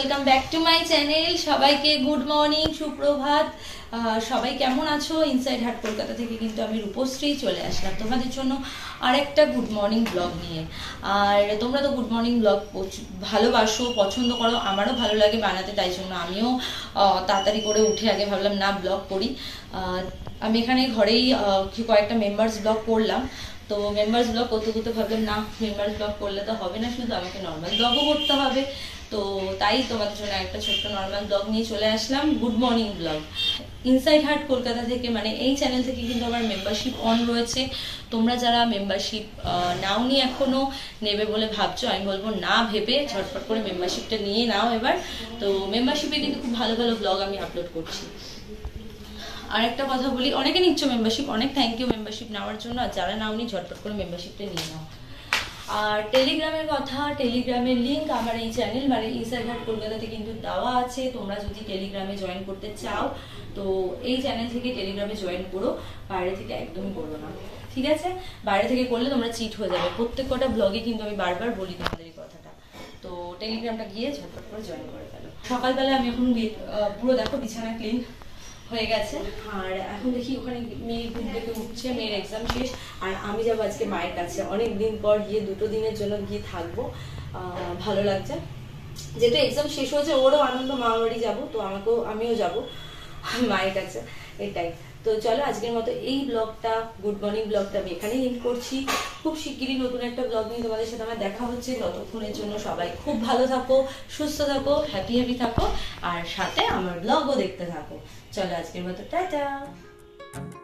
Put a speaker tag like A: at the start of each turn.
A: Welcome back to my channel. সবাইকে good morning, সুপ্রভাত। সবাই কেমন আছো? ইনসাইড হাট কলকাতা থেকে কিন্তু আমি রূপশ্রী চলে আসলাম তোমাদের জন্য আরেকটা গুড মর্নিং ব্লগ নিয়ে। আর তোমরা তো গুড মর্নিং ব্লগ ভালোবাসো, পছন্দ করো, আমারও ভালো লাগে বানাতে, তাই জন্য আমিও তাড়াতাড়ি করে উঠে আগে ভাবলাম না ব্লগ করি। আমি এখানে ঘরেই কয়েকটা মেম্বার্স ব্লগ করলাম। তো মেম্বার্স ব্লগ করতে করতে ভাবলাম না, মেম্বার্স ব্লগ করলে তো হবে না, শুধু আমাকে নর্মাল ব্লগও করতে হবে। তো তাই তোমাদের জন্য একটা ছোট্ট নর্মাল ব্লগ নিয়ে চলে আসলাম, good morning blog. Inside heart Kolkata থেকে, মানে এই চ্যানেল থেকে কিন্তু আমার মেম্বারশিপ অন রয়েছে। তোমরা যারা মেম্বারশিপ নাওনি এখনো, নেবে বলে ভাবছো, আমি বলবো না ভেবে ঝটপট করে মেম্বারশিপটা নিয়ে নাও এবার। তো মেম্বারশিপে কিন্তু খুব ভালো ভালো ব্লগ আমি আপলোড করছি। আর একটা কথা বলি, অনেকে নিচ্ছ মেম্বারশিপ, অনেক থ্যাংক ইউ মেম্বারশিপ নেওয়ার জন্য। আর যারা নাওনি ঝটপট করে মেম্বারশিপটা নিয়ে নাও। আর টেলিগ্রামের কথা, টেলিগ্রামের লিঙ্ক আমার এই চ্যানেল মানে ইনসাইড হার্ট কলকাতাতে কিন্তু দেওয়া আছে। তোমরা যদি টেলিগ্রামে জয়েন করতে চাও তো এই চ্যানেল থেকে টেলিগ্রামে জয়েন করো, বাইরে থেকে একদমই করো না, ঠিক আছে? বাইরে থেকে করলে তোমরা চিট হয়ে যাবে। প্রত্যেক কটা ব্লগে কিন্তু আমি বারবার বলি তোমাদের এই কথাটা। তো টেলিগ্রামটা গিয়ে ঝটপট করে জয়েন করে ফেলো। সকালবেলা আমি এখন পুরো দেখো বিছানা ক্লিন হয়ে গেছে। আর এখন দেখি ওখানে মেয়ে ঘুম থেকে উঠছে, মেয়ের এক্সাম শেষ। আর আমি যাবো আজকে মায়ের কাছে, অনেক দিন পর গিয়ে 2 দিনের জন্য গিয়ে থাকবো। ভালো লাগছে, যেহেতু এক্সাম শেষ হয়েছে, ওরও আনন্দ, মামার বাড়ি যাবো, তো আমিও যাবো মায়ের কাছে, এটাই। তো চলো আজকের মতো এই ব্লগটা, গুড মর্নিং ব্লগটা আমি এখানেই এন্ড করছি। খুব শিগগিরই নতুন একটা ব্লগ নিয়ে তোমাদের সাথে আমার দেখা হচ্ছে। ততক্ষণের জন্য সবাই খুব ভালো থাকো, সুস্থ থাকো, হ্যাপি থাকো, আর সাথে আমার ব্লগও দেখতে থাকো। চলো আজকের মতো টাটা।